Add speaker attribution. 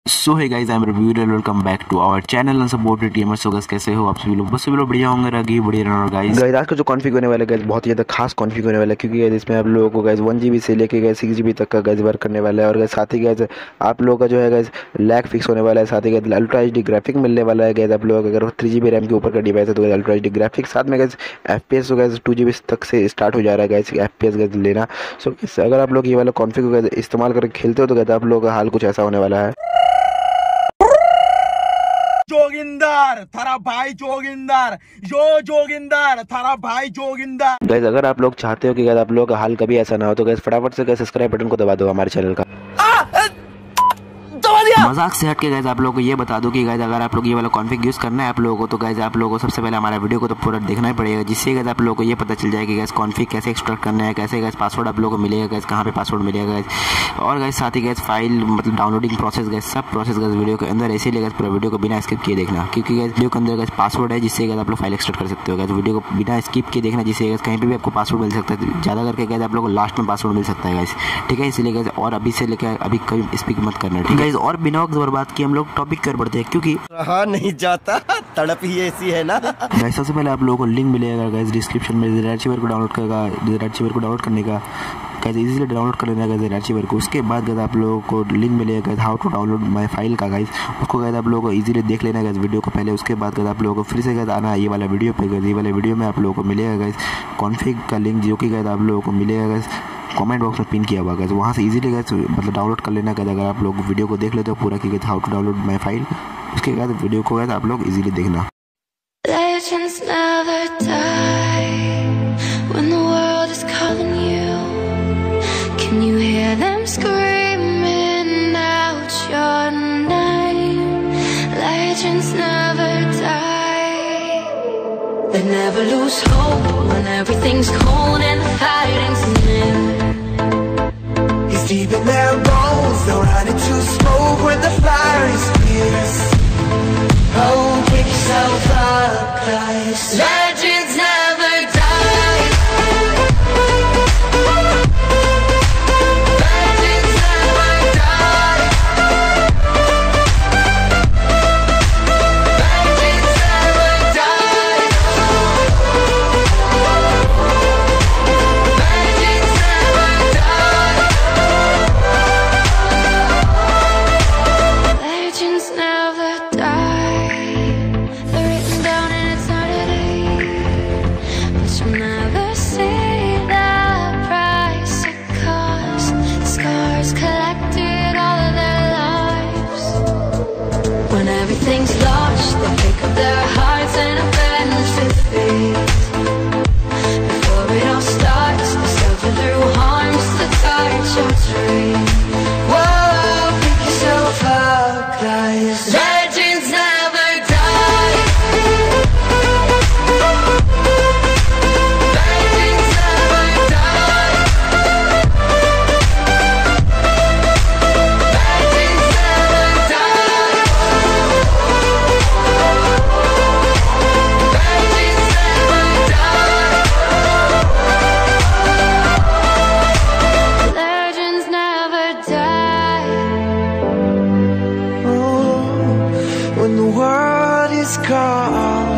Speaker 1: So hey guys, I am Ravi, welcome back to our channel and supported gamers. So guys, कैसे हो आप सभी लोग? बस सभी लोग बढ़िया होंगे, रगी बढ़िया रहना। गाइस आज का जो कॉन्फ़िग होने वाला है गाइस, बहुत ही ज़्यादा खास कॉन्फ़िग होने वाला है, क्योंकि गाइस इसमें आप लोगों को गाइस 1 GB से लेके गाइस 6 GB तक का गाइस वर्क करने वाला है। और गाइस साथ ही गाइस आप लोगों का जो है गाइस लैग फिक्स होने वाला है। साथ ही गाइस अल्ट्रा एचडी ग्राफिक मिलने वाला है। गाइस आप लोग अगर 3 GB रैम के ऊपर का डिवाइस है तो गाइस अल्ट्रा एचडी ग्राफिक, साथ में गाइस FPS तो गाइस 2 GB तक से स्टार्ट हो जा रहा है गाइस FPS गाइस लेना। सो अगर आप लोग ये वाला कॉन्फ़िग गाइस इस्तेमाल करके खेलते हो तो गाइस आप लोगों का हाल कुछ ऐसा होने वाला है।
Speaker 2: जोगिंदर थारा भाई जोगिंदर जोगिंदर थारा भाई जोगिंदर।
Speaker 1: गाइस अगर आप लोग चाहते हो कि गाइस आप लोगों का हाल कभी ऐसा ना हो तो गाइस फटाफट से गाइस सब्सक्राइब बटन को दबा दो हमारे चैनल का। मजाक से हट के गाइस आप लोगों को ये बता दूं कि गाइस अगर आप लोग ये वाला कॉन्फ़िग यूज करना है आप लोगों को, तो गाइस आप लोगों को सबसे पहले हमारा वीडियो को तो पूरा देखना ही पड़ेगा, जिससे गाइस आप लोगों को ये पता चल जाए कि गाइस कॉन्फ़िग कैसे एक्सट्रैक्ट करना है, कैसे गाइस पासवर्ड आप लोगों को मिलेगा, गाइस कहाँ पे पासवर्ड मिलेगा गाइस। और गाइस साथ ही गाइस फाइल मतलब डाउनलोडिंग प्रोसेस गाइस सब प्रोसेस गाइस वीडियो के अंदर ऐसे गाइस पूरा वीडियो को बिना स्किप किए देखना, क्योंकि गाइस वीडियो के अंदर गाइस पासवर्ड है जिससे गाइस आप लोग फाइल एक्सट्रैक्ट कर सकते हो। गाइस वीडियो को बिना स्किप किए देखना, जिससे गाइस कहीं पे भी आपको पासवर्ड मिल सकता है। ज़्यादा करके गाइस आप लोगों को लास्ट में पासवर्ड मिल सकता है गाइस, ठीक है। इसलिए गाइस और अभी से लेकर अभी कभी स्पीक मत करना, ठीक है गाइस। और बिना वक्त बर्बाद किए हम लोग टॉपिक कर बढ़ते हैं, क्योंकि
Speaker 2: रहा नहीं जाता, तड़प ही ऐसी है ना।
Speaker 1: गाइस सबसे पहले आप लोगों को लिंक मिलेगा गाइस डिस्क्रिप्शन में रेडशीवर को डाउनलोड करने का गाइस इजीली डाउनलोड कर लेना गाइस रेडशीवर को। उसके बाद गाइस आप लोगों को लिंक मिलेगा guys how to download my file का गाइस, उसको गाइस आप लोगों को इजीली देख लेना गाइस वीडियो को पहले। उसके बाद गाइस आप लोगों को फिर से गाइस आना ये वाला वीडियो पे गाइस। ये वाले वीडियो में आप लोगों को मिलेगा गाइस कॉन्फ़िग का लिंक, जो कि गाइस आप लोगों को मिलेगा गाइस कमेंट बॉक्स में पिन किया हुआ गाइस, वहाँ से इजीली गाइस मतलब डाउनलोड कर लेना गाइस। अगर आप लोग वीडियो को देख लेते हो पूरा कि guys how to download my file, उसके बाद वीडियो को गाइस आप लोग इजीली देखना।
Speaker 3: Legends never die when the world is calling you. Can you hear them screaming out your name? Legends never die. They never lose hope when everything's cold and the fighting's new.
Speaker 4: It's deep in their bones, they'll run into smoke when the fire is fierce. Oh, pick yourself up, 'cause legends never die. Legends never die. Legends never die. Legends never die.
Speaker 3: Legends never die. They're written down and it's not a day, but you'll never see the price it cost. Scars collected all of their lives. When everything's lost, they pick up their hearts and avenge defeat. Before it all starts, they suffer through harms to touch your dream.
Speaker 4: Whoa, pick yourself up, 'cause legends never die. Legends never die. Legends never die. Legends never die.
Speaker 3: Legends never die.
Speaker 4: Oh, when the world is calling